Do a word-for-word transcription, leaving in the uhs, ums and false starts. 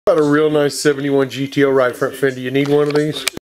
Got a real nice seventy-one G T O right front fender. You need one of these?